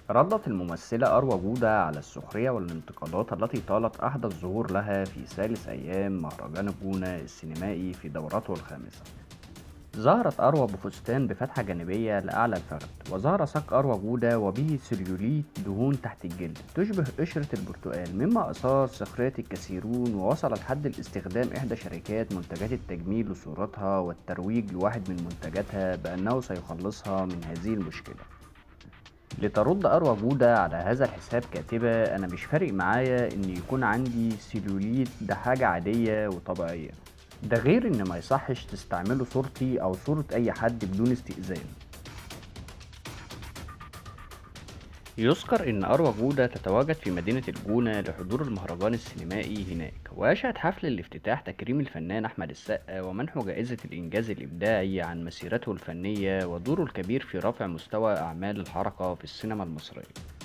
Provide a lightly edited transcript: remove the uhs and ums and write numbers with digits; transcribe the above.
ردت الممثلة أروى جودة على السخرية والانتقادات التي طالت أحدث ظهور لها في ثالث أيام مهرجان الجونة السينمائي في دورته الخامسة. ظهرت أروى بفستان بفتحة جانبية لأعلى الفخذ، وظهر ساق أروى جودة وبه سليوليت دهون تحت الجلد تشبه قشرة البرتقال، مما أثار سخرية الكثيرون ووصل لحد الاستخدام إحدى شركات منتجات التجميل لصورتها والترويج لواحد من منتجاتها بأنه سيخلصها من هذه المشكلة. لترد أروى جودة على هذا الحساب كاتبة: أنا مش فارق معايا إن يكون عندي سيلوليت، ده حاجة عادية وطبيعية، ده غير إن ما يصحش تستعملوا صورتي أو صورة أي حد بدون استئذان. يذكر إن أروى جودة تتواجد في مدينة الجونة لحضور المهرجان السينمائي هناك، ويشهد حفل الافتتاح تكريم الفنان أحمد السقا ومنحه جائزة الإنجاز الإبداعي عن مسيرته الفنية ودوره الكبير في رفع مستوى أعمال الحركة في السينما المصرية.